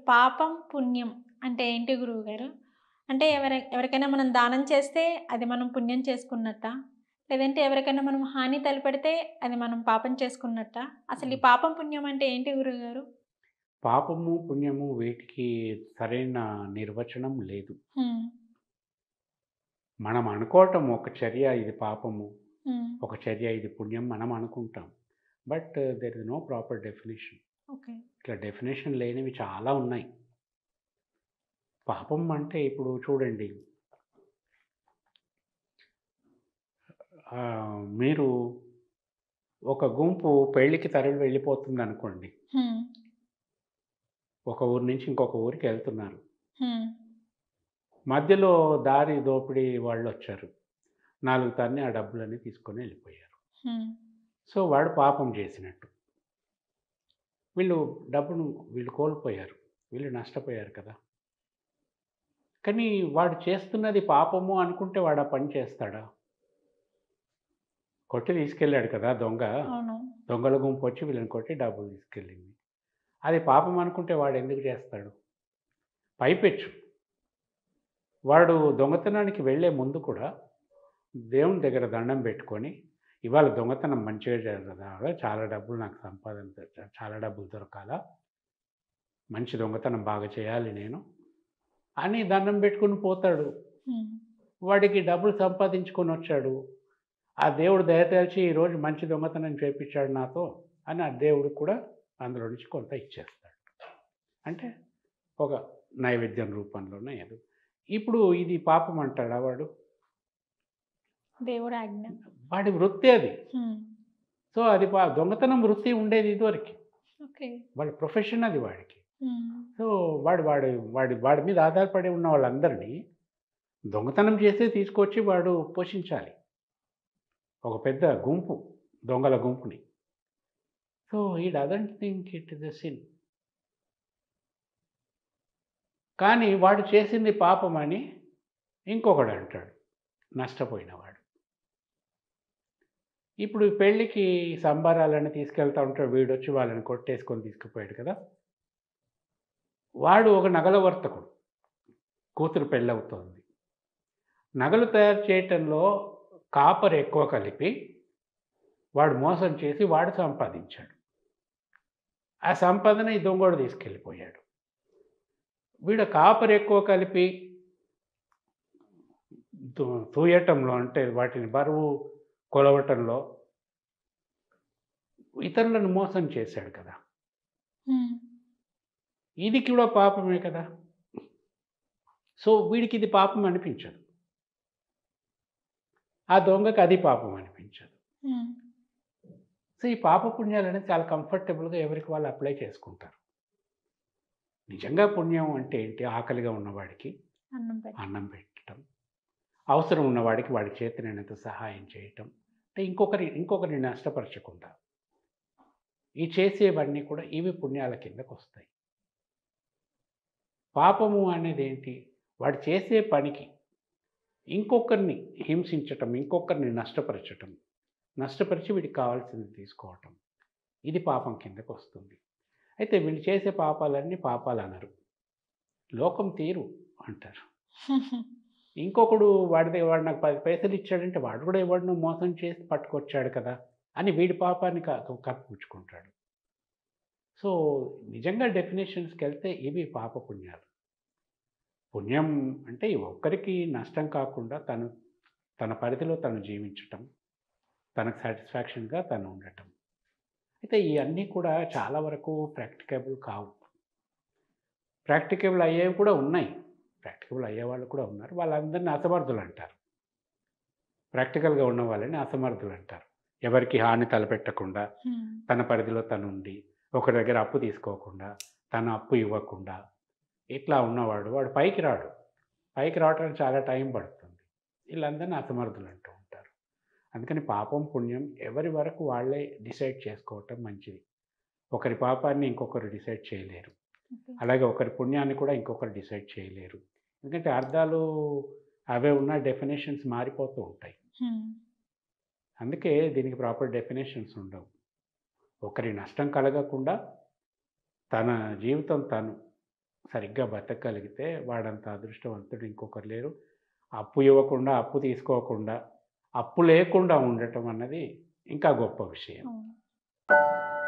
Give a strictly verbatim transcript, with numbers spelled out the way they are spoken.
పాపం, పుణ్యం అంటే ఏంటి గురువుగారు? అంటే ఎవరి ఎవరికైనా మనం దానం చేస్తే అది మనం పుణ్యం చేసుకున్నట్టా? లేదంటే ఎవరికైనా మనం హాని తలపెడితే అది మనం పాపం చేసుకున్నట్టా? అసలు ఈ పాపం, పుణ్యం అంటే ఏంటి గురువుగారు? పాపము, పుణ్యము వీటికి సరైన నిర్వచనం లేదు. హ్మ్. మనం అనుకోవటం ఒక చర్య ఇది పాపము, హ్మ్. ఒక చర్య ఇది పుణ్యం మనం అనుకుంటాం. But there is no proper definition. Okay. ఇట్లా డెఫినిషన్ లేనివి చాలా ఉన్నాయి. పాపం అంటే ఇప్పుడు చూడండి, ఆహ్, మీరు ఒక గుంపు పెళ్ళికి తరలి వెళ్ళిపోతుందనుకోండి. హ్మ్. ఒక ఊరు నుంచి ఇంకొక ఊరికెళ్తున్నారు. హ్మ్. మధ్యలో దారి దోపిడీ వాళ్ళొచ్చారు. నాలుగు తన్ని ఆ డబ్బులన్నీ తీసుకొని ఎళ్ళిపోయారు. హ్మ్. సో, వాడు పాపం చేసినట్టు. వీళ్ళు డబ్బును వీళ్ళు కోల్పోయారు. వీళ్ళు నష్టపోయారు కదా! కానీ వాడు చేస్తున్నది పాపము అనుకుంటే వాడు ఆ పని చేస్తాడా? కొట్టి తీసుకెళ్ళాడు కదా దొంగ. అవును. దొంగల గుంపొచ్చి వీళ్ళని కొట్టి డబ్బులు తీసుకెళ్ళింది. అది పాపం అనుకుంటే వాడెందుకు చేస్తాడు? పైపెచ్చు వాడు దొంగతనానికి వెళ్ళే ముందు కూడా దేవుని దగ్గర దండం పెట్టుకొని, ఇవాళ దొంగతనం మంచిగా జరగాల, చాలా డబ్బులు నాకు సంపాదన తె చాలా డబ్బులు దొరకాల, మంచి దొంగతనం బాగా చేయాలి నేను అని దండం పెట్టుకొని పోతాడు. హ్మ్. వాడికి డబ్బులు సంపాదించుకొనొచ్చాడు. ఆ దేవుడు దయతలచి ఈరోజు మంచి దొంగతనం చేపిచ్చాడు నాతో అని ఆ దేవుడికి కూడా అందులో నుంచి కొంత ఇచ్చేస్తాడు. అంటే ఒక నైవేద్యం రూపంలోనో ఏదో. ఇప్పుడు ఇది పాపం అంటాడా వాడు? దేవుడి ఆజ్ఞ. వాడి వృత్తి అది. హ్మ్. సో, అది పా దొంగతనం వృత్తి ఉండేది ఇదివరకి. ఓకే. వాళ్ళ ప్రొఫెషన్ అది వాడికి. హ్మ్. సో, వాడు వాడు వాడి వాడి మీద ఆధారపడి ఉన్న వాళ్ళందరినీ దొంగతనం చేసే తీసుకొచ్చి వాడు పోషించాలి. ఒక పెద్ద గుంపు, దొంగల గుంపుని. So, he doesn't think it is a sin. కానీ వాడు చేసింది పాపమని ఇంకొకడంటాడు నష్టపోయినవాడు. ఇప్పుడు పెళ్ళికి సంబరాలని తీసుకెళ్తా ఉంటాడు. వీడొచ్చి వాళ్ళని కొట్టేసుకొని తీసుకుపోయాడు కదా! వాడు ఒక నగల వర్తకుడు. కూతురు పెళ్ళవుతోంది. నగలు తయారు చేయటంలో కాపర్ ఎక్కువ కలిపి, వాడు మోసం చేసి వాడు సంపాదించాడు. ఆ సంపాదన ఈ దొంగోడు తీసుకెళ్ళిపోయాడు. వీడు కాపర్ ఎక్కువ కలిపి తూ తూయటంలో అంటే వాటిని బరువు కొలవటంలో ఇతరులను మోసం చేశాడు కదా! హ్మ్. ఇది కూడా పాపమే కదా! సో, వీడికిది పాపం అనిపించదు. ఆ దొంగకి అది పాపం అనిపించదు. హ్మ్. సో, ఈ పాప పుణ్యాలనేది చాలా కంఫర్టబుల్‌గా ఎవరికి వాళ్ళు అప్లై చేసుకుంటారు. నిజంగా పుణ్యం అంటే ఏంటి? ఆకలిగా ఉన్నవాడికి అన్నం పెట్టు. అన్నం పెట్టటం, అవసరం ఉన్నవాడికి వాడి చేతనైనంత సహాయం చేయటం. అంటే ఇంకొకరి ఇంకొకరిని నష్టపరచకుండా. ఈ చేసేవన్నీ కూడా ఇవి పుణ్యాల కిందకొస్తాయి. పాపము అనేదేంటి? వాడు చేసే పనికి ఇంకొకరిని హింసించటం, ఇంకొకరిని నష్టపరచటం, నష్టపరిచి వీడికి కావాల్సింది తీసుకోవటం. ఇది పాపం కిందకొస్తుంది. అయితే వీళ్ళు చేసే పాపాలన్నీ పాపాలనరు. లోకం తీరు అంటారు. ఇంకొకడు వాడి దగ్గర వాడు నాకు పది పైసలు ఇచ్చాడంటే వాడు కూడా ఎవడినో మోసం చేసి పట్టుకొచ్చాడు కదా! అని వీడి పాపాన్ని క కప్పిపుచ్చుకుంటాడు. సో, నిజంగా డెఫినిషన్స్‌కెళ్తే ఇవి పాపపుణ్యాలు. పుణ్యం అంటే ఒక్కరికి నష్టం కాకుండా తను తన పరిధిలో తను జీవించటం, తనకు సాటిస్ఫాక్షన్‌గా తను ఉండటం. అయితే ఇయన్నీ కూడా చాలా వరకు ప్రాక్టికబుల్ కావు. ప్రాక్టికబుల్ అయ్యేవి కూడా ఉన్నాయి. ప్రాక్టికబుల్ అయ్యేవాళ్ళు కూడా ఉన్నారు. వాళ్ళందరిని అసమర్థులంటారు. ప్రాక్టికల్‌గా ఉన్న వాళ్ళని అసమర్థులంటారు. ఎవరికీ హాని తలపెట్టకుండా, హ్మ్. తన పరిధిలో తనుండి, ఒకరి దగ్గర అప్పు తీసుకోకుండా, తను అప్పు ఇవ్వకుండా, ఇట్లా ఉన్నవాడు వాడు పైకి రాడు. పైకి రావటానికి చాలా టైం పడుతుంది. వీళ్ళందరిని అసమర్థులంటూ ఉంటారు. అందుకని పాపం, పుణ్యం ఎవరి వరకు వాళ్ళే డిసైడ్ చేసుకోవటం మంచిది. ఒకరి పాపాన్ని ఇంకొకరు డిసైడ్ చేయలేరు. ఓకే. అలాగే ఒకరి పుణ్యాన్ని కూడా ఇంకొకరు డిసైడ్ చేయలేరు. ఎందుకంటే అర్థాలు అవే ఉన్న డెఫినిషన్స్ మారిపోతూ ఉంటాయి. హ్మ్. అందుకే దీనికి ప్రాపర్ డెఫినిషన్స్ ఉండవు. ఒకరి నష్టం కలగకుండా తన జీవితం తను సరిగ్గా బతకగలిగితే వాడంత అదృష్టవంతుడు ఇంకొకరు లేరు. అప్పు ఇవ్వకుండా, అప్పు తీసుకోకుండా, అప్పు లేకుండా ఉండటం అన్నది ఇంకా గొప్ప విషయం. అవును.